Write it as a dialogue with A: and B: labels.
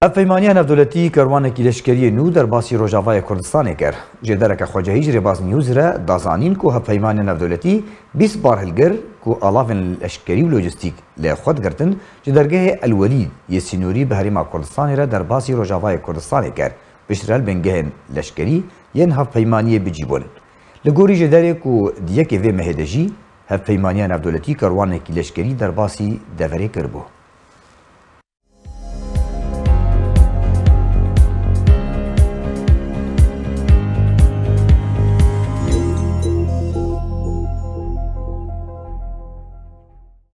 A: افپیمانیان نفدولتی کاروانکی لشکری نو در باسی روجاوای کردستان کرد. جدارک خواجه هیچ رباز نیوز را دازانین که افپیمانیان نفدولتی 20 بار هلگر که آلافن لشکری و لوجستیک لخود گرتن جدرگه الولید یسینوری به هریما کردستان را در باسی روجاوای کردستان کرد. بشرال بنگهن لشکری ین افپیمانی بجیبون. لگوری جداره که دیگه که مهدجی افپیمانیان نفدولتی کاروانکی لشکری در باسی دوره کربو.